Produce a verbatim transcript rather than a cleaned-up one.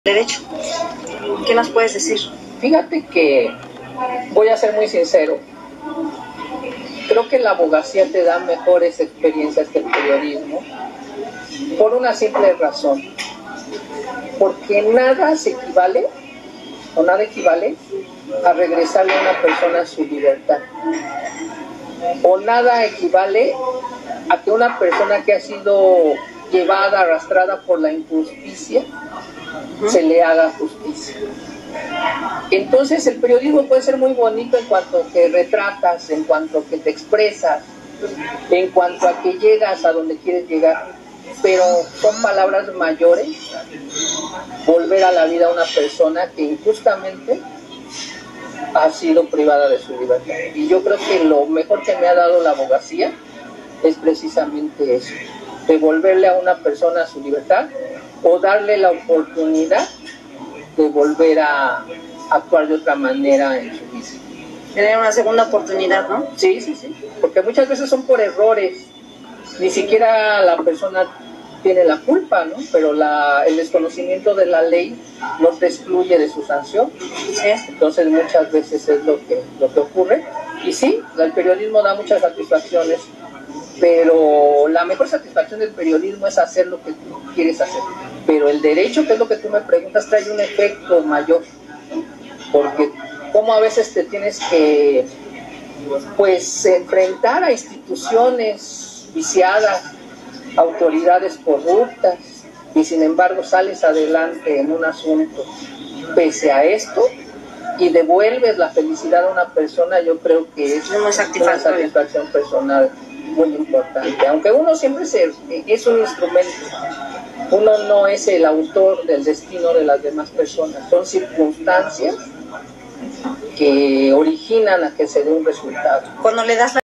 Derecho. ¿Qué nos puedes decir? Fíjate que voy a ser muy sincero. Creo que la abogacía te da mejores experiencias que el periodismo por una simple razón. Porque nada se equivale o nada equivale a regresarle a una persona su libertad. O nada equivale a que una persona que ha sido llevada, arrastrada por la injusticia, se le haga justicia. Entonces el periodismo puede ser muy bonito en cuanto que retratas, en cuanto que te expresas, en cuanto a que llegas a donde quieres llegar, pero son palabras mayores volver a la vida a una persona que injustamente ha sido privada de su libertad. Y yo creo que lo mejor que me ha dado la abogacía es precisamente eso, devolverle a una persona su libertad o darle la oportunidad de volver a actuar de otra manera en su vida. Tener una segunda oportunidad, ¿no? Sí, sí, sí, porque muchas veces son por errores, ni siquiera la persona tiene la culpa, ¿no? Pero la, el desconocimiento de la ley no te excluye de su sanción. Sí. Entonces muchas veces es lo que, lo que ocurre. Y sí, el periodismo da muchas satisfacciones, pero la mejor satisfacción del periodismo es hacer lo que tú quieres hacer. Pero el derecho, que es lo que tú me preguntas, trae un efecto mayor, porque como a veces te tienes que pues enfrentar a instituciones viciadas, autoridades corruptas, y sin embargo sales adelante en un asunto pese a esto y devuelves la felicidad a una persona. Yo creo que es una satisfacción personal muy importante, aunque uno siempre se, es un instrumento, uno no es el autor del destino de las demás personas, son circunstancias que originan a que se dé un resultado. Cuando le das la